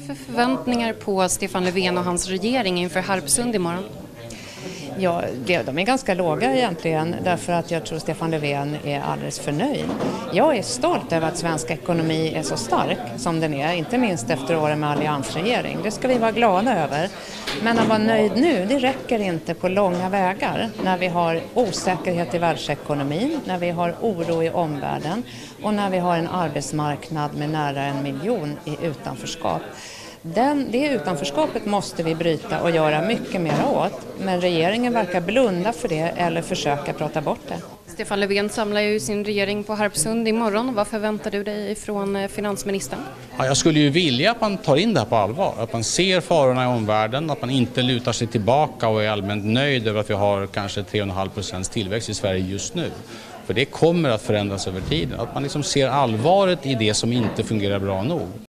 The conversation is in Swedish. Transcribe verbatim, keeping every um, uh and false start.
för förväntningar på Stefan Löfven och hans regering inför Harpsund imorgon? Ja, de är ganska låga egentligen därför att jag tror Stefan Löfven är alldeles för nöjd. Jag är stolt över att svensk ekonomi är så stark som den är, inte minst efter åren med alliansregering. Det ska vi vara glada över. Men att vara nöjd nu, det räcker inte på långa vägar när vi har osäkerhet i världsekonomin, när vi har oro i omvärlden och när vi har en arbetsmarknad med nära en miljon i utanförskap. Den, det utanförskapet måste vi bryta och göra mycket mer åt, men regeringen verkar blunda för det eller försöka prata bort det. Stefan Löfven samlar ju sin regering på Harpsund imorgon. Vad förväntar du dig från finansministern? Ja, jag skulle ju vilja att man tar in det här på allvar, att man ser farorna i omvärlden, att man inte lutar sig tillbaka och är allmänt nöjd över att vi har kanske tre komma fem procent tillväxt i Sverige just nu. För det kommer att förändras över tiden, att man liksom ser allvaret i det som inte fungerar bra nog.